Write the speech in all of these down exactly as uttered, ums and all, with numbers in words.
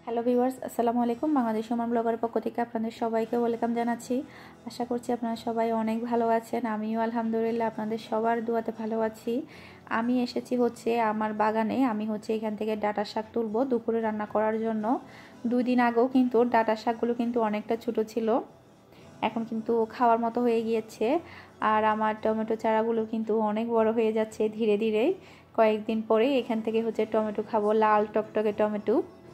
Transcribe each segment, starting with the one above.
Hello viewers, আসসালামু আলাইকুম। বাংলাদেশ সুমন ব্লগারের পক্ষ থেকে আপনাদের সবাইকে ওয়েলকাম জানাচ্ছি। আশা করছি আপনারা সবাই অনেক ভালো আছেন। আমিও আলহামদুলিল্লাহ আপনাদের সবার দোয়াতে ভালো আছি। আমি এসেছি হচ্ছে আমার বাগানে। আমি হচ্ছে এখান থেকে ডাঁটা শাক তুলবো দুপুরে রান্না করার জন্য। দুই দিন আগেও কিন্তু ডাঁটা শাকগুলো কিন্তু অনেকটা ছোটো ছিল, এখন কিন্তু খাওয়ার মতো হয়ে গিয়েছে। আর আমার টমেটো চারাগুলো কিন্তু অনেক বড় হয়ে যাচ্ছে ধীরে ধীরে। কয়েকদিন পরে এখান থেকে হচ্ছে টমেটো খাবো, লাল টকটকে টমেটো।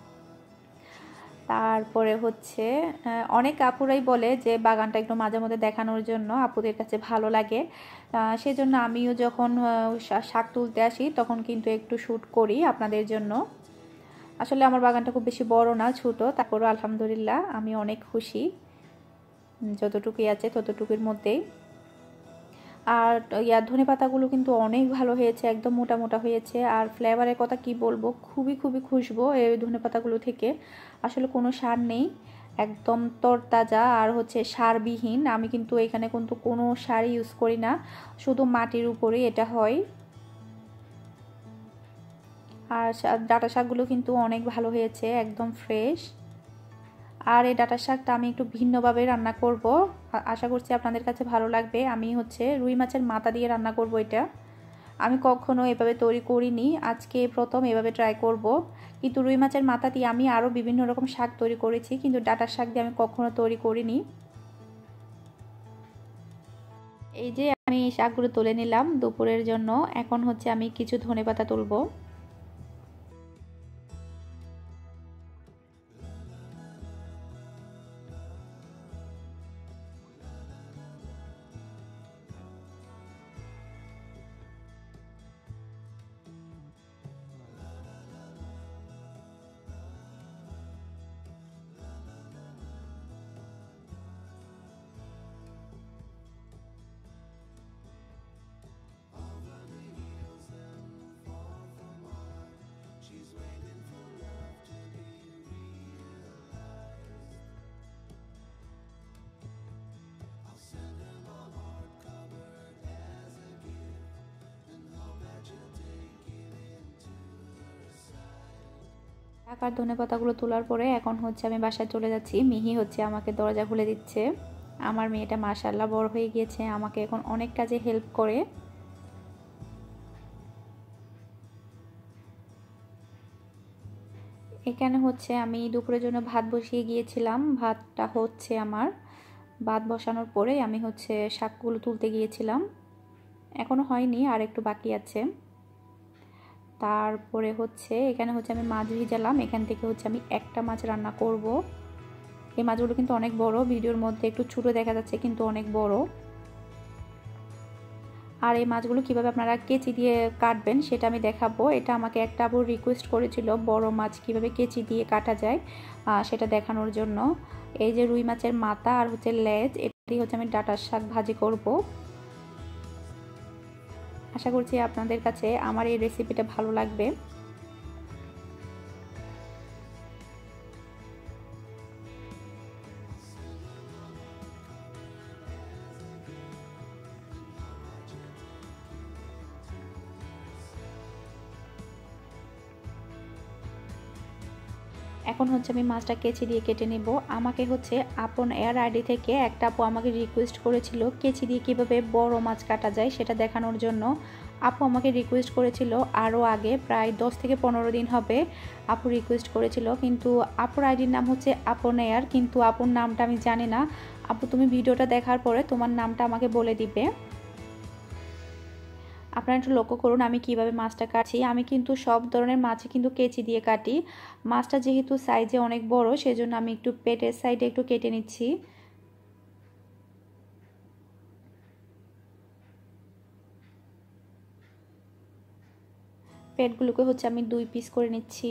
তারপরে হচ্ছে অনেক আপুরাই বলে যে বাগানটা একটু মাঝে মধ্যে দেখানোর জন্য আপুদের কাছে ভালো লাগে, সেজন্য আমিও যখন শাক তুলতে আসি তখন কিন্তু একটু শ্যুট করি আপনাদের জন্য। আসলে আমার বাগানটা খুব বেশি বড় না, ছোট, তারপরও আলহামদুলিল্লাহ আমি অনেক খুশি যতটুকুই আছে ততটুকুর মধ্যেই। আর ইয়ার ধনে পাতাগুলো কিন্তু অনেক ভালো হয়েছে, একদম মোটা মোটা হয়েছে। আর ফ্লেভারের কথা কি বলবো, খুবই খুবই খুশবু এই ধনে পাতাগুলো থেকে। আসলে কোনো সার নেই, একদম তরতাজা আর হচ্ছে সারবিহীন। আমি কিন্তু এখানে কিন্তু কোনো সার ইউজ করি না, শুধু মাটির উপরেই এটা হয়। আর ডাঁটা শাকগুলো কিন্তু অনেক ভালো হয়েছে, একদম ফ্রেশ। আর এই ডাঁটা শাকটা আমি একটু ভিন্নভাবে রান্না করব, আশা করছি আপনাদের কাছে ভালো লাগবে। আমি হচ্ছে রুই মাছের মাথা দিয়ে রান্না করব। এটা আমি কখনো এভাবে তৈরি করিনি, আজকে প্রথম এভাবে ট্রাই করব। কিন্তু রুই মাছের মাথা দিয়ে আমি আরও বিভিন্ন রকম শাক তৈরি করেছি, কিন্তু ডাঁটা শাক দিয়ে আমি কখনো তৈরি করিনি। এই যে আমি শাকগুলো তুলে নিলাম দুপুরের জন্য। এখন হচ্ছে আমি কিছু ধনেপাতা তুলবো। শাক আর ধনেপাতাগুলো তোলার পরে এখন হচ্ছে আমি বাসায় চলে যাচ্ছি। মিহি হচ্ছে আমাকে দরজা খুলে দিচ্ছে। আমার মেয়েটা মাশাআল্লাহ বড় হয়ে গিয়েছে, আমাকে এখন অনেক কাজে হেল্প করে। এখানে হচ্ছে আমি দুপুরের জন্য ভাত বসিয়ে গিয়েছিলাম। ভাতটা হচ্ছে আমার, ভাত বসানোর পরে আমি হচ্ছে শাকগুলো তুলতে গিয়েছিলাম, এখনো হয়নি, আর একটু বাকি আছে। তারপরে হচ্ছে এখানে হচ্ছে আমি মাছ ভিজালাম, এখান থেকে হচ্ছে আমি একটা মাছ রান্না করব। এই মাছগুলো কিন্তু অনেক বড়, ভিডিওর মধ্যে একটু ছোট দেখা যাচ্ছে কিন্তু অনেক বড়। আর এই মাছগুলো কিভাবে আপনারা কেচি দিয়ে কাটবেন সেটা আমি দেখাবো। এটা আমাকে একটা আপু রিকোয়েস্ট করেছিল বড় মাছ কিভাবে কেচি দিয়ে কাটা যায় সেটা দেখানোর জন্য। এই যে রুই মাছের মাথা আর হচ্ছে লেজ, এটি হচ্ছে আমি ডাঁটার শাক ভাজি করব। আশা করছি আপনাদের কাছে আমার এই রেসিপিটা ভালো লাগবে। এখন হচ্ছে আমি মাছটা কেচি দিয়ে কেটে নেব। আমাকে হচ্ছে আপন এয়ার আইডি থেকে একটা আপু আমাকে রিকোয়েস্ট করেছিল কেচি দিয়ে কীভাবে বড় মাছ কাটা যায় সেটা দেখানোর জন্য। আপু আমাকে রিকোয়েস্ট করেছিল আরও আগে, প্রায় দশ থেকে পনেরো দিন হবে আপু রিকোয়েস্ট করেছিল। কিন্তু আপুর আইডির নাম হচ্ছে আপন এয়ার, কিন্তু আপুর নামটা আমি জানি না। আপু তুমি ভিডিওটা দেখার পরে তোমার নামটা আমাকে বলে দিবে। আপনারা একটু লক্ষ্য করুন আমি কিভাবে মাছটা কাটছি। আমি কিন্তু সব ধরনের মাছই কিন্তু কেচি দিয়ে কাটি। মাছটা যেহেতু সাইজে অনেক বড় সেজন্য আমি একটু পেটের সাইডে একটু কেটে নিচ্ছি। পেটগুলোকে হচ্ছে আমি দুই পিস করে নিচ্ছি।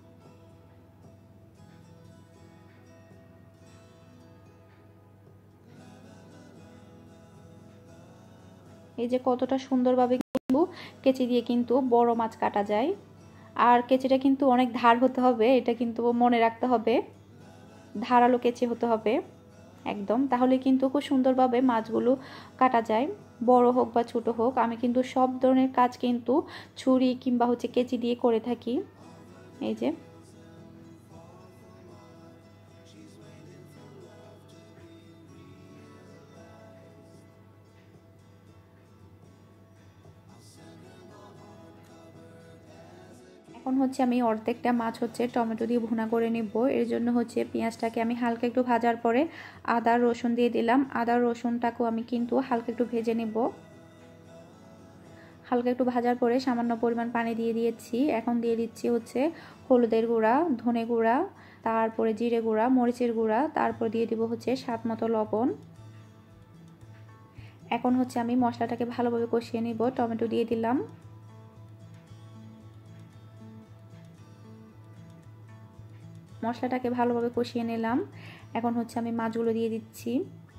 এই যে কতটা সুন্দরভাবে কিন্তু কেচি দিয়ে কিন্তু বড় মাছ কাটা যায়। আর কেচিটা কিন্তু অনেক ধার হতে হবে, এটা কিন্তু মনে রাখতে হবে, ধারালো কেচি হতে হবে একদম, তাহলে কিন্তু খুব সুন্দরভাবে মাছগুলো কাটা যায়, বড় হোক বা ছোট হোক। আমি কিন্তু সব ধরনের কাজ কিন্তু ছুরি কিংবা হচ্ছে কেচি দিয়ে করে থাকি। এই যে এখন হচ্ছে আমি অর্ধেকটা মাছ হচ্ছে টমেটো দিয়ে ভুনা করে নেব। এর জন্য হচ্ছে পেঁয়াজটাকে আমি হালকা একটু ভাজার পরে আদা রসুন দিয়ে দিলাম। আদা রসুনটাকেও আমি কিন্তু হালকা একটু ভেজে নেব। হালকা একটু ভাজার পরে সামান্য পরিমাণ পানি দিয়ে দিয়েছি। এখন দিয়ে দিচ্ছি হচ্ছে হলুদের গুঁড়া, ধনে গুঁড়া, তারপরে জিরে গুঁড়া, মরিচের গুঁড়া, তারপর দিয়ে দিব হচ্ছে স্বাদ মতো লবণ। এখন হচ্ছে আমি মশলাটাকে ভালোভাবে কষিয়ে নিব। টমেটো দিয়ে দিলাম। মশলাটাকে ভালোভাবে কষিয়ে নিলাম। এখন হচ্ছে আমি মাছগুলো দিয়ে দিচ্ছি।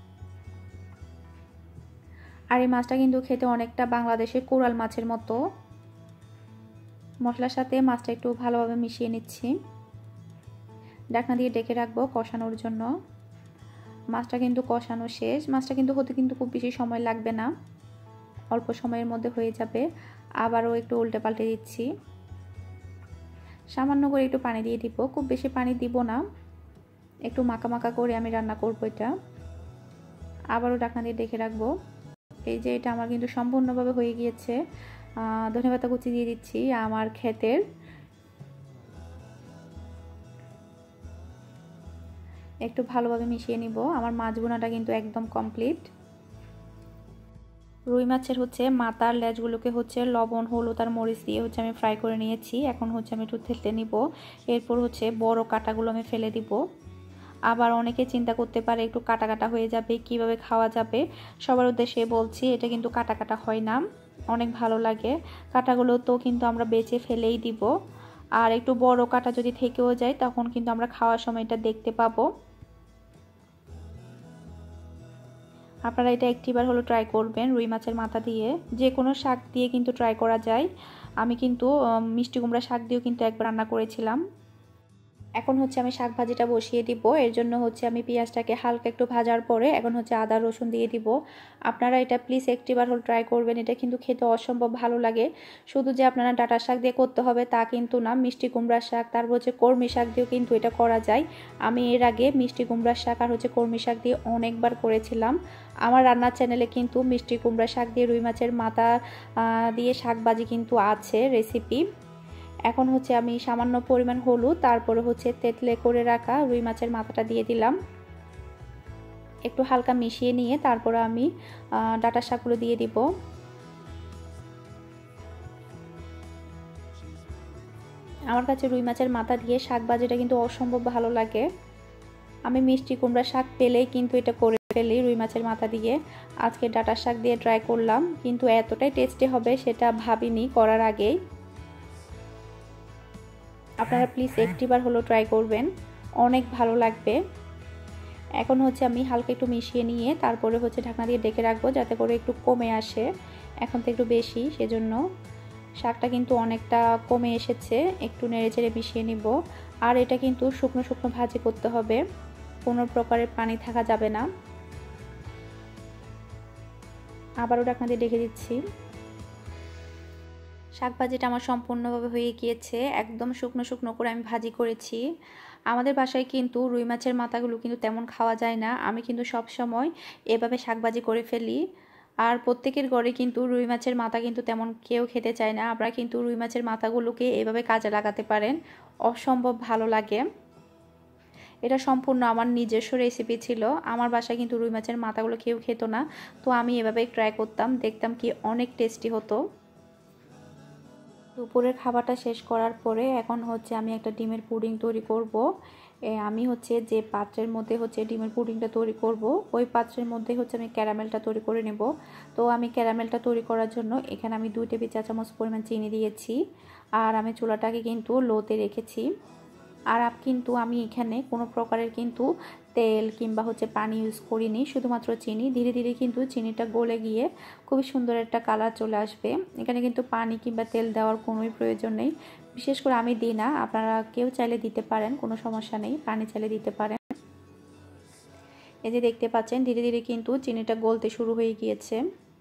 আর এই মাছটা কিন্তু খেতে অনেকটা বাংলাদেশের কোরাল মাছের মতো। মশলার সাথে মাছটা একটু ভালোভাবে মিশিয়ে নিচ্ছি। ঢাকনা দিয়ে ঢেকে রাখবো কষানোর জন্য। মাছটা কিন্তু কষানো শেষ। মাছটা কিন্তু হতে কিন্তু খুব বেশি সময় লাগবে না, অল্প সময়ের মধ্যে হয়ে যাবে। আবারও একটু উল্টে পাল্টে দিচ্ছি। সামান্য করে একটু পানি দিয়ে দিব, খুব বেশি পানি দিব না, একটু মাখা মাখা করে আমি রান্না করব এটা। আবারও ঢাকনা দিয়ে ঢেকে রাখবো। এই যে এটা আমার কিন্তু সম্পূর্ণভাবে হয়ে গিয়েছে। ধনেপাতা কুচি দিয়ে দিচ্ছি আমার ক্ষেতের। একটু ভালোভাবে মিশিয়ে নিব। আমার মাছ ভুনাটা কিন্তু একদম কমপ্লিট। রুই মাছের হচ্ছে মাথার লেজগুলোকে হচ্ছে লবণ, হলুদ আর মরিচ দিয়ে হচ্ছে আমি ফ্রাই করে নিয়েছি। এখন হচ্ছে আমি একটু থেতলে নিব। এরপর হচ্ছে বড় কাঁটাগুলো আমি ফেলে দিব। আবার অনেকে চিন্তা করতে পারে একটু কাটা কাটা হয়ে যাবে, কিভাবে খাওয়া যাবে। সবার উদ্দেশ্যে বলছি এটা কিন্তু কাটা কাটা হয় না, অনেক ভালো লাগে। কাঁটাগুলো তো কিন্তু আমরা বেছে ফেলেই দিব। আর একটু বড় কাঁটা যদি থেকেও যায় তখন কিন্তু আমরা খাওয়ার সময় এটা দেখতে পাবো। আপনারা এটা একটিবার হলো ট্রাই করবেন। রুই মাছের মাথা দিয়ে যে কোনো শাক দিয়ে কিন্তু ট্রাই করা যায়। আমি কিন্তু মিষ্টি কুমড়া শাক দিয়েও কিন্তু একবার রান্না করেছিলাম। এখন হচ্ছে আমি শাক ভাজিটা বসিয়ে দিব। এর জন্য হচ্ছে আমি পেঁয়াজটাকে হালকা একটু ভাজার পরে এখন হচ্ছে আদা রসুন দিয়ে দিব। আপনারা এটা প্লিজ একটিবার হল ট্রাই করবেন। এটা কিন্তু খেতে অসম্ভব ভালো লাগে। শুধু যে আপনারা ডাঁটা শাক দিয়ে করতে হবে তা কিন্তু না, মিষ্টি কুমড়ার শাক তারপর হচ্ছে কলমি শাক দিয়েও কিন্তু এটা করা যায়। আমি এর আগে মিষ্টি কুমড়ার শাক আর হচ্ছে কলমি শাক দিয়ে অনেকবার করেছিলাম। আমার রান্নার চ্যানেলে কিন্তু মিষ্টি কুমড়া শাক দিয়ে রুই মাছের মাথা দিয়ে শাক ভাজি কিন্তু আছে রেসিপি। এখন হচ্ছে আমি সামান্য পরিমাণ হলুদ, তারপরে হচ্ছে তেতলে করে রাখা রুই মাছের মাথাটা দিয়ে দিলাম। একটু হালকা মিশিয়ে নিয়ে তারপরে আমি ডাঁটা শাকগুলো দিয়ে দিব। আমার কাছে রুই মাছের মাথা দিয়ে শাক ভাজিটা কিন্তু অসম্ভব ভালো লাগে। আমি মিষ্টি কুমড়া শাক পেলেই কিন্তু এটা করে ফেলি রুই মাছের মাথা দিয়ে। আজকে ডাঁটা শাক দিয়ে ট্রাই করলাম, কিন্তু এতটাই টেস্টি হবে সেটা ভাবিনি করার আগেই। আপনারা প্লিজ একটিবার হলো ট্রাই করবেন, অনেক ভালো লাগবে। এখন হচ্ছে আমি হালকা একটু মিশিয়ে নিয়ে তারপরে হচ্ছে ঢাকনা দিয়ে ঢেকে রাখবো যাতে করে একটু কমে আসে। এখন তো একটু বেশি, সেজন্য শাকটা কিন্তু অনেকটা কমে এসেছে। একটু নেড়ে চেড়ে মিশিয়ে নিব। আর এটা কিন্তু শুকনো শুকনো ভাজি করতে হবে, কোনো প্রকারের পানি থাকা যাবে না। আবারও ঢাকনা দিয়ে ঢেকে দিচ্ছি। শাক ভাজিটা আমার সম্পূর্ণভাবে হয়ে গিয়েছে। একদম শুকনো শুকনো করে আমি ভাজি করেছি। আমাদের বাসায় কিন্তু রুই মাছের মাথাগুলো কিন্তু তেমন খাওয়া যায় না। আমি কিন্তু সব সময় এভাবে শাক ভাজি করে ফেলি। আর প্রত্যেকের ঘরে কিন্তু রুই মাছের মাথা কিন্তু তেমন কেউ খেতে চায় না। আপনারা কিন্তু রুই মাছের মাথাগুলোকে এভাবে কাজে লাগাতে পারেন, অসম্ভব ভালো লাগে। এটা সম্পূর্ণ আমার নিজস্ব রেসিপি ছিল। আমার বাসায় কিন্তু রুই মাছের মাথাগুলো কেউ খেত না, তো আমি এভাবে ট্রাই করতাম, দেখতাম কি অনেক টেস্টি হতো। দুপুরের খাবারটা শেষ করার পরে এখন হচ্ছে আমি একটা ডিমের পুডিং তৈরি করব। আমি হচ্ছে যে পাত্রের মধ্যে হচ্ছে ডিমের পুডিংটা তৈরি করব, ওই পাত্রের মধ্যে হচ্ছে আমি ক্যারামেলটা তৈরি করে নেব। তো আমি ক্যারামেলটা তৈরি করার জন্য এখানে আমি দুই টেবিল চা চামচ পরিমাণ চিনি দিয়েছি। আর আমি চুলাটাকে কিন্তু লোতে রেখেছি। আর আপ কিন্তু আমি এখানে কোনো প্রকারের কিন্তু তেল কিংবা হচ্ছে পানি ইউজ করিনি, শুধুমাত্র চিনি। ধীরে ধীরে কিন্তু চিনিটা গলে গিয়ে খুবই সুন্দর একটা কালার চলে আসবে। এখানে কিন্তু পানি কিংবা তেল দেওয়ার কোনোই প্রয়োজন নেই, বিশেষ করে আমি দিই না। আপনারা কেউ চাইলে দিতে পারেন, কোনো সমস্যা নেই, পানি চাইলে দিতে পারেন। এই যে দেখতে পাচ্ছেন ধীরে ধীরে কিন্তু চিনিটা গলতে শুরু হয়ে গিয়েছে।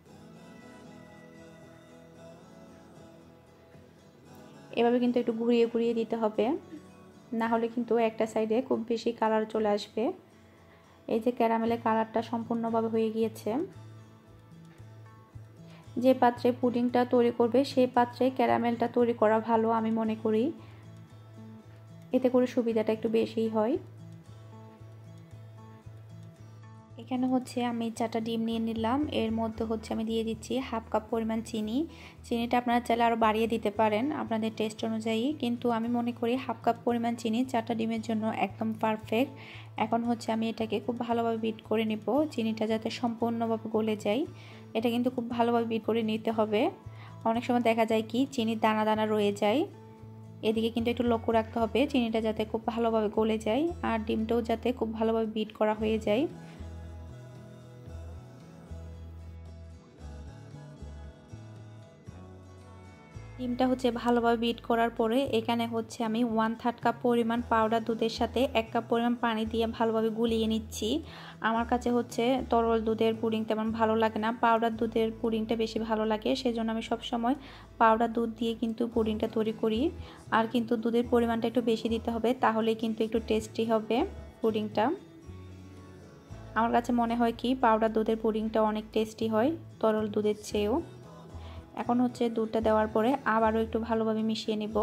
এভাবে কিন্তু একটু ঘুরিয়ে ঘুরিয়ে দিতে হবে, না হলে কিন্তু একটা সাইডে খুব বেশি কালার চলে আসবে। এই যে ক্যারামেলের কালারটা সম্পূর্ণভাবে হয়ে গিয়েছে। যে পাত্রে পুডিংটা তৈরি করবে সেই পাত্রে ক্যারামেলটা তৈরি করা ভালো আমি মনে করি, এতে করে সুবিধাটা একটু বেশিই হয়। এখানে হচ্ছে আমি চারটা ডিম নিয়ে নিলাম, এর মধ্যে হচ্ছে আমি দিয়ে দিচ্ছি হাফ কাপ পরিমাণ চিনি। চিনিটা আপনারা চাইলে আরও বাড়িয়ে দিতে পারেন আপনাদের টেস্ট অনুযায়ী, কিন্তু আমি মনে করি হাফ কাপ পরিমাণ চিনি চারটা ডিমের জন্য একদম পারফেক্ট। এখন হচ্ছে আমি এটাকে খুব ভালোভাবে বিট করে নিব, চিনিটা যাতে সম্পূর্ণভাবে গলে যায়। এটা কিন্তু খুব ভালোভাবে বিট করে নিতে হবে। অনেক সময় দেখা যায় কি চিনির দানা দানা রয়ে যায়, এদিকে কিন্তু একটু লক্ষ্য রাখতে হবে চিনিটা যাতে খুব ভালোভাবে গলে যায় আর ডিমটাও যাতে খুব ভালোভাবে বিট করা হয়ে যায়। ডিমটা হচ্ছে ভালোভাবে বিট করার পরে এখানে হচ্ছে আমি ওয়ান থার্ড কাপ পরিমাণ পাউডার দুধের সাথে এক কাপ পরিমাণ পানি দিয়ে ভালোভাবে গুলিয়ে নিচ্ছি। আমার কাছে হচ্ছে তরল দুধের পুডিং তেমন ভালো লাগে না, পাউডার দুধের পুডিংটা বেশি ভালো লাগে, সেজন্য আমি সবসময় পাউডার দুধ দিয়ে কিন্তু পুডিংটা তৈরি করি। আর কিন্তু দুধের পরিমাণটা একটু বেশি দিতে হবে, তাহলে কিন্তু একটু টেস্টি হবে পুডিংটা। আমার কাছে মনে হয় কি পাউডার দুধের পুডিংটা অনেক টেস্টি হয় তরল দুধের চেয়েও। এখন হচ্ছে দুধটা দেওয়ার পরে আবারও একটু ভালোভাবে মিশিয়ে নিব।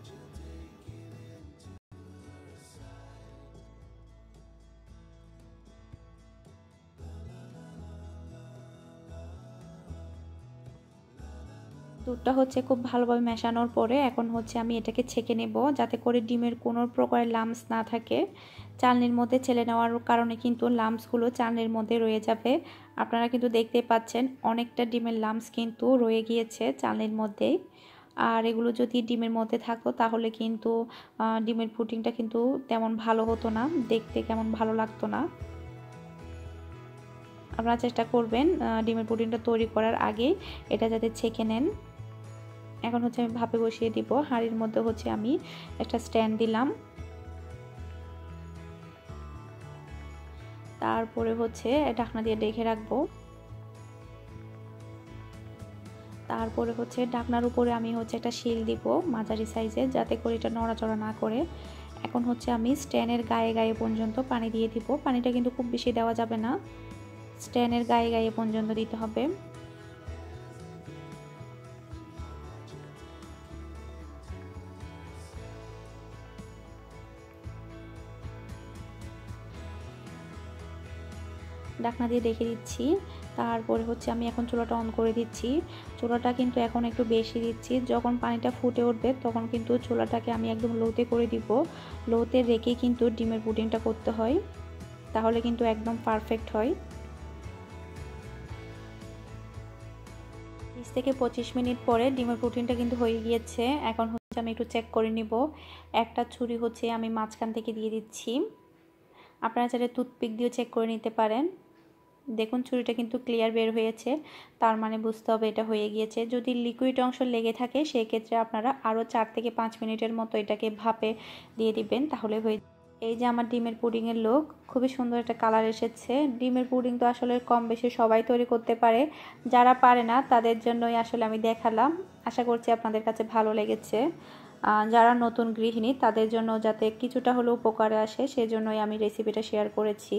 দুধটা হচ্ছে খুব ভালোভাবে মেশানোর পরে এখন হচ্ছে আমি এটাকে ছেঁকে নেব, যাতে করে ডিমের কোনো প্রকারের লাম্পস না থাকে। চালনির মধ্যে ছেলে নেওয়ার কারণে কিন্তু লাম্পসগুলো চালনির মধ্যে রয়ে যাবে। আপনারা কিন্তু দেখতে পাচ্ছেন অনেকটা ডিমের লাম্পস কিন্তু রয়ে গিয়েছে চালনির মধ্যেই। আর এগুলো যদি ডিমের মধ্যে থাকতো তাহলে কিন্তু ডিমের পুডিংটা কিন্তু তেমন ভালো হতো না, দেখতে কেমন ভালো লাগতো না। আপনারা চেষ্টা করবেন ডিমের পুডিংটা তৈরি করার আগে এটা যাতে ছেঁকে নেন। এখন হচ্ছে আমি ভাপে বসিয়ে দিব, হাঁড়ির মধ্যে হচ্ছে আমি একটা স্ট্যান্ড দিলাম, তারপরে হচ্ছে ঢাকনা দিয়ে ঢেকে রাখবো। তারপরে হচ্ছে ঢাকনার উপরে আমি হচ্ছে একটা শিল দিব মাঝারি সাইজের, যাতে করে এটা নড়াচড়া না করে। এখন হচ্ছে আমি স্ট্যান্ডের গায়ে গায়ে পর্যন্ত পানি দিয়ে দিব, পানিটা কিন্তু খুব বেশি দেওয়া যাবে না, স্ট্যান্ডের গায়ে গায়ে পর্যন্ত দিতে হবে। ঢাকনা দিয়ে রেখে দিচ্ছি। তারপরে হচ্ছে আমি এখন চুলাটা অন করে দিচ্ছি। চুলাটা কিন্তু এখন একটু বেশি দিচ্ছি, যখন পানিটা ফুটে উঠবে তখন কিন্তু চুলাটাকে আমি একদম লোতে করে দিব। লোতে রেখে কিন্তু ডিমের পুডিংটা করতে হয়, তাহলে কিন্তু একদম পারফেক্ট হয়। বিশ থেকে পঁচিশ মিনিট পরে ডিমের পুডিংটা কিন্তু হয়ে গিয়েছে। এখন হচ্ছে আমি একটু চেক করে নিব। একটা ছুরি হচ্ছে আমি মাঝখান থেকে দিয়ে দিচ্ছি, আপনারা চাইলে টুথপিক দিয়ে চেক করে নিতে পারেন। দেখুন ছুরিটা কিন্তু ক্লিয়ার বের হয়েছে, তার মানে বুঝতে হবে এটা হয়ে গিয়েছে। যদি লিকুইড অংশ লেগে থাকে সেই ক্ষেত্রে আপনারা আরও চার থেকে পাঁচ মিনিটের মতো এটাকে ভাপে দিয়ে দিবেন, তাহলে হয়ে। এই যে আমার ডিমের পুডিংয়ের লুক, খুবই সুন্দর একটা কালার এসেছে। ডিমের পুডিং তো আসলে কম বেশি সবাই তৈরি করতে পারে, যারা পারে না তাদের জন্যই আসলে আমি দেখালাম। আশা করছি আপনাদের কাছে ভালো লেগেছে। যারা নতুন গৃহিণী তাদের জন্য যাতে কিছুটা হলেও উপকারে আসে সেজন্যই আমি রেসিপিটা শেয়ার করেছি।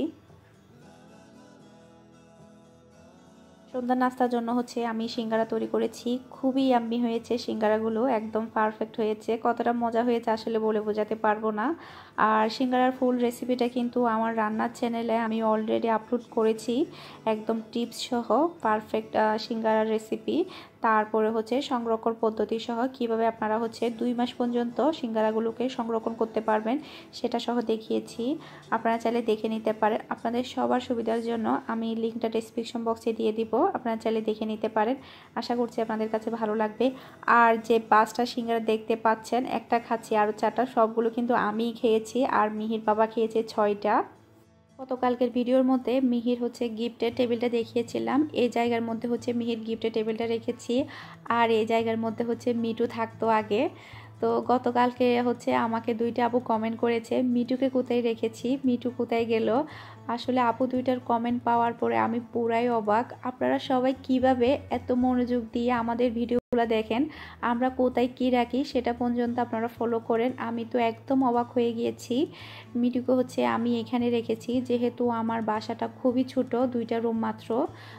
সন্ধ্যার নাস্তার জন্য হচ্ছে আমি সিঙ্গারা তৈরি করেছি, খুবই ইয়াম্মি হয়েছে সিঙ্গারাগুলো, একদম পারফেক্ট হয়েছে। কতটা মজা হয়েছে আসলে বলে বোঝাতে পারবো না। আর সিঙ্গারার ফুল রেসিপিটা কিন্তু আমার রান্নার চ্যানেলে আমি অলরেডি আপলোড করেছি, একদম টিপস সহ পারফেক্ট সিঙ্গারার রেসিপি। তারপরে হচ্ছে সংরক্ষণ পদ্ধতি সহ কিভাবে আপনারা হচ্ছে দুই মাস পর্যন্ত সিঙ্গারাগুলোকে সংরক্ষণ করতে পারবেন সেটা সহ দেখিয়েছি, আপনারা চাইলে দেখে নিতে পারেন। আপনাদের সবার সুবিধার জন্য আমি লিঙ্কটা ডেসক্রিপশন বক্সে দিয়ে দিব, আপনারা চাইলে দেখে নিতে পারেন। আশা করছি আপনাদের কাছে ভালো লাগবে। আর যে পাঁচটা সিঙ্গারা দেখতে পাচ্ছেন, একটা খাচ্ছি আরও চারটা, সবগুলো কিন্তু আমিই খেয়েছি আর মিহির বাবা খেয়েছে ছয়টা। গতকালকের ভিডিওর মধ্যে মিহির হচ্ছে গিফটের টেবিলটা দেখিয়েছিলাম, এই জায়গার মধ্যে হচ্ছে মিহির গিফটের টেবিলটা রেখেছি, আর এই জায়গার মধ্যে হচ্ছে মিটু থাকতো আগে। তো গতকালকে হচ্ছে আমাকে দুইটা আপু কমেন্ট করেছে মিটুকে কোথায় রেখেছি, মিটু কোথায় গেল। আসলে আপু দুইটার কমেন্ট পাওয়ার পরে আমি পুরাই অবাক, আপনারা সবাই কিভাবে এত মনোযোগ দিয়ে আমাদের ভিডিওগুলো দেখেন, আমরা কোথায় কি রাখি সেটা পর্যন্ত আপনারা ফলো করেন। আমি তো একদম অবাক হয়ে গিয়েছি। মিটুকে হচ্ছে আমি এখানে রেখেছি, যেহেতু আমার বাসাটা খুবই ছোট, দুইটা রুম মাত্র,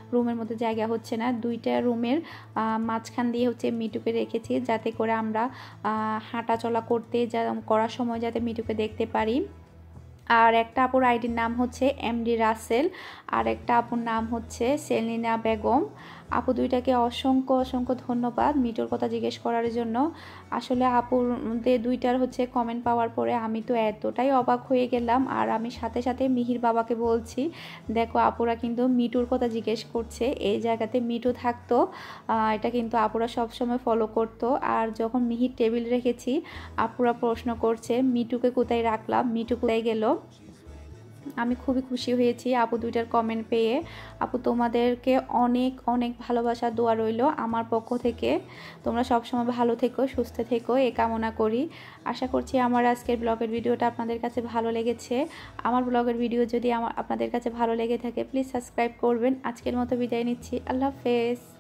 রুমের মধ্যে জায়গা হচ্ছে না, দুইটা রুমের মাঝখান দিয়ে হচ্ছে মিটুকে রেখেছি যাতে করে আমরা হাঁটা চলা করতে যা করার সময় যাতে মিটুকে দেখতে পারি। আর একটা আপুর আইডির নাম হচ্ছে এমডি রাসেল, আর একটা আপুর নাম হচ্ছে সেলিনা বেগম। আপু দুইটাকে অসংখ্য অসংখ্য ধন্যবাদ মিটুর কথা জিজ্ঞেস করার জন্য। আসলে আপুদের দুইটার হচ্ছে কমেন্ট পাওয়ার পরে আমি তো এতটাই অবাক হয়ে গেলাম, আর আমি সাথে সাথে মিহির বাবাকে বলছি দেখো আপুরা কিন্তু মিটুর কথা জিজ্ঞেস করছে, এই জায়গাতে মিটু থাকতো, এটা কিন্তু আপুরা সবসময় ফলো করতো। আর যখন মিহির টেবিল রেখেছি আপুরা প্রশ্ন করছে মিটুকে কোথায় রাখলাম, মিটু কোথায় গেল। আমি খুবই খুশি হয়েছি আপু দুইটার কমেন্ট পেয়ে। আপু তোমাদেরকে অনেক অনেক ভালোবাসা দোয়া রইল আমার পক্ষ থেকে। তোমরা সবসময় ভালো থেকো, সুস্থ থেকো, এ কামনা করি। আশা করছি আমার আজকের ব্লগের ভিডিওটা আপনাদের কাছে ভালো লেগেছে। আমার ব্লগের ভিডিও যদি আমার আপনাদের কাছে ভালো লেগে থাকে প্লিজ সাবস্ক্রাইব করবেন। আজকের মতো বিদায় নিচ্ছি, আল্লাহ হাফেজ।